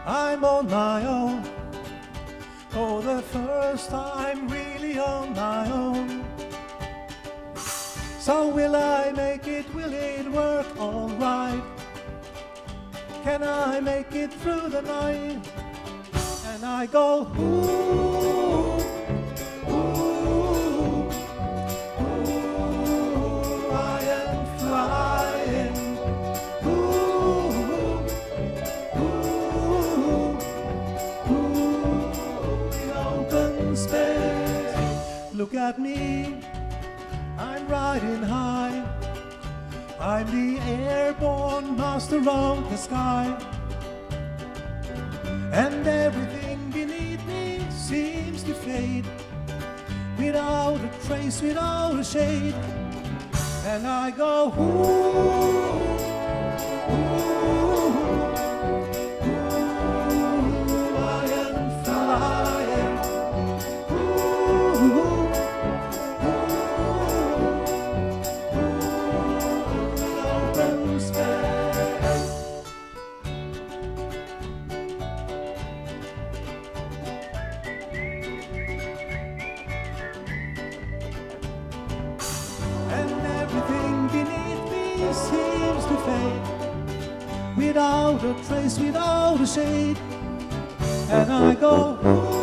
I'm on my own. For the first time, really on my own. So will I make it? Will it work all right? Can I make it through the night? And I go, ooh, ooh, ooh, I am flying. Ooh, ooh, ooh, in open space. Look at me, I'm riding high. I'm the airborne master of the sky. And everything beneath me seems to fade, without a trace, without a shade. And I go, ooh, ooh, ooh, I am flying. Ooh, open space. And everything beneath me seems to fade, without a trace, without a shade. And I go, ooh.